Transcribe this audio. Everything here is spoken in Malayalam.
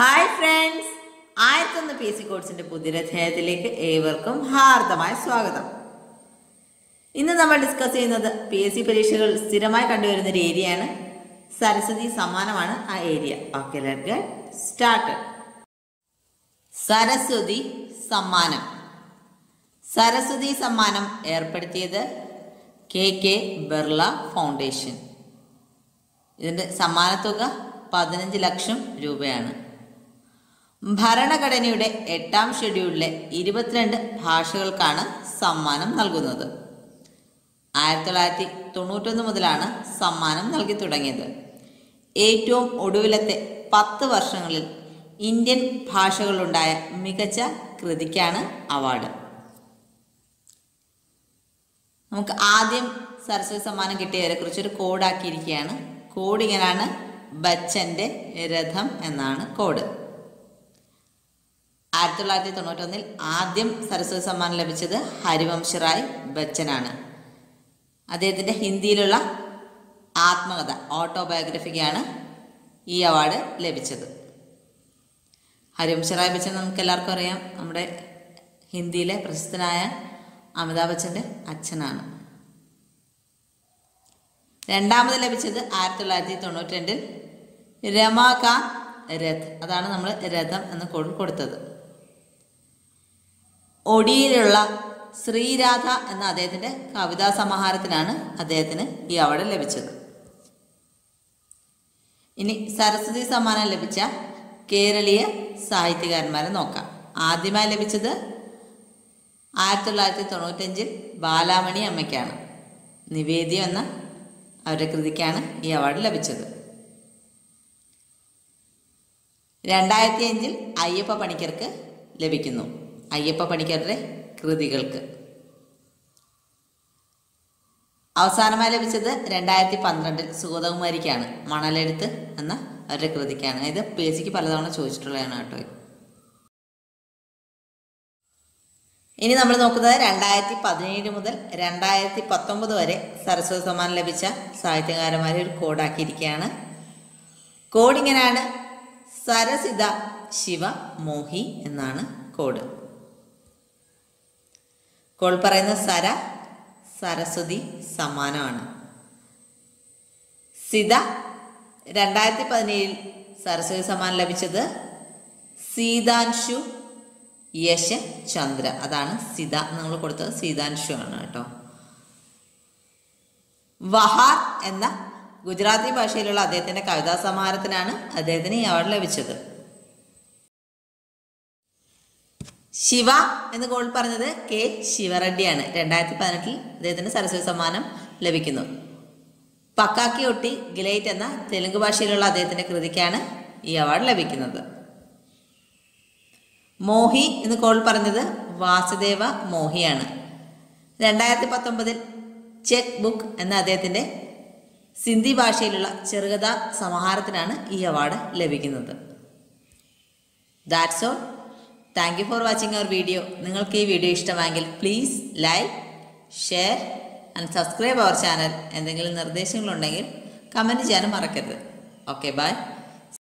ഹായ് ഫ്രണ്ട്സ്, 1001 PSC കോഴ്സിന്റെ പുതിയൊരധ്യായത്തിലേക്ക് ഏവർക്കും ഹാർദമായ സ്വാഗതം. ഇന്ന് നമ്മൾ ഡിസ്കസ് ചെയ്യുന്നത് PSC പരീക്ഷകൾ സ്ഥിരമായി കണ്ടുവരുന്ന ഒരു ഏരിയയാണ്. സരസ്വതി സമ്മാനമാണ് ആ area. Okay, let's get started. Saraswati Samman. Saraswati സമ്മാനം ഏർപ്പെടുത്തിയത് KK ബിർള ഫൗണ്ടേഷൻ. ഇതിൻ്റെ സമ്മാനത്തുക 15 ലക്ഷം രൂപയാണ്. ഭരണഘടനയുടെ 8ാം ഷെഡ്യൂളിലെ 22 ഭാഷകൾക്കാണ് സമ്മാനം നൽകുന്നത്. 1991 മുതലാണ് സമ്മാനം നൽകി തുടങ്ങിയത്. ഏറ്റവും ഒടുവിലത്തെ 10 വർഷങ്ങളിൽ ഇന്ത്യൻ ഭാഷകളുണ്ടായ മികച്ച കൃതിക്കാണ് അവാർഡ്. നമുക്ക് ആദ്യം സരസ്വതി സമ്മാനം കിട്ടിയവരെ കുറിച്ചൊരു കോഡാക്കിയിരിക്കുകയാണ്. കോഡ് ഇങ്ങനെയാണ്: ബച്ചൻ്റെ രഥം എന്നാണ് കോഡ്. 1991 ആദ്യം സരസ്വതി സമ്മാനം ലഭിച്ചത് ഹരിവംശ് റായ് ബച്ചനാണ്. അദ്ദേഹത്തിൻ്റെ ഹിന്ദിയിലുള്ള ആത്മകഥ ഓട്ടോബയോഗ്രഫിക്കാണ് ഈ അവാർഡ് ലഭിച്ചത്. ഹരിവംശ് റായ് ബച്ചൻ നമുക്ക് എല്ലാവർക്കും അറിയാം, നമ്മുടെ ഹിന്ദിയിലെ പ്രശസ്തനായ അമിതാഭ് ബച്ചൻ്റെ അച്ഛനാണ്. രണ്ടാമത് ലഭിച്ചത് 1992 രമാകാന്ത് രഥ്, അതാണ് നമ്മൾ രഥം എന്ന കോഡ് കൊടുത്തത്. ഒഡിയയിലുള്ള ശ്രീരാധ എന്ന അദ്ദേഹത്തിൻ്റെ കവിതാ സമാഹാരത്തിനാണ് അദ്ദേഹത്തിന് ഈ അവാർഡ് ലഭിച്ചത്. ഇനി സരസ്വതി സമ്മാനം ലഭിച്ച കേരളീയ സാഹിത്യകാരന്മാരെ നോക്കാം. ആദ്യമായി ലഭിച്ചത് 1995 ബാലാമണി അമ്മയ്ക്കാണ്. നിവേദ്യം എന്ന അവരുടെ കൃതിക്കാണ് ഈ അവാർഡ് ലഭിച്ചത്. 2005 അയ്യപ്പ പണിക്കർക്ക് ലഭിക്കുന്നു. അയ്യപ്പ പണിക്കരുടെ കൃതികൾക്ക്. അവസാനമായി ലഭിച്ചത് 2012 സുഗതകുമാരിക്കാണ്. മണലെഴുത്ത് എന്ന അവരുടെ കൃതിക്കാണ്. ഇത് PSCക്ക് പലതവണ ചോദിച്ചിട്ടുള്ളതാണ് കേട്ടോ. ഇനി നമ്മൾ നോക്കുന്നത് 2017 മുതൽ 2019 വരെ സരസ്വതി സമ്മാനം ലഭിച്ച സാഹിത്യകാരന്മാരെ ഒരു കോഡാക്കിയിരിക്കുകയാണ്. കോഡ് ഇങ്ങനെയാണ്: സരസിത ശിവ മോഹി എന്നാണ് കോഡ്. കോഡ് പറയുന്ന സരസ്വതി സമ്മാനമാണ്. സിത 2017 സരസ്വതി സമ്മാനം ലഭിച്ചത് സീതാൻശു യശ ചന്ദ്ര, അതാണ് സിത നമ്മൾ കൊടുത്തത്. സീതാൻശു ആണ് കേട്ടോ. വഹാർ എന്ന ഗുജറാത്തി ഭാഷയിലുള്ള അദ്ദേഹത്തിൻ്റെ കവിതാ സമാഹാരത്തിനാണ് അദ്ദേഹത്തിന് ഈ അവാർഡ് ലഭിച്ചത്. ശിവ എന്ന് കോഡ് പറഞ്ഞത് K ശിവറെഡ്ഡിയാണ്. 2018 അദ്ദേഹത്തിന് സരസ്വതി സമ്മാനം ലഭിക്കുന്നു. പക്കാക്കി ഒട്ടി ഗിലൈറ്റ് എന്ന തെലുങ്ക് ഭാഷയിലുള്ള അദ്ദേഹത്തിൻ്റെ കൃതിക്കാണ് ഈ അവാർഡ് ലഭിക്കുന്നത്. മോഹി എന്ന് കോഡ് പറഞ്ഞത് വാസുദേവ മോഹിയാണ്. 2019 ചെക്ക് ബുക്ക് എന്ന അദ്ദേഹത്തിൻ്റെ സിന്ധി ഭാഷയിലുള്ള ചെറുകഥാ സമാഹാരത്തിനാണ് ഈ അവാർഡ് ലഭിക്കുന്നത്. That's all. Thank you for watching our video. നിങ്ങൾക്ക് ഈ വീഡിയോ ഇഷ്ടമായെങ്കിൽ please like, share and subscribe our channel. എന്തെങ്കിലും നിർദ്ദേശങ്ങളുണ്ടെങ്കിൽ കമൻറ്റ് ചെയ്യാനും മറക്കരുത്. Okay, by.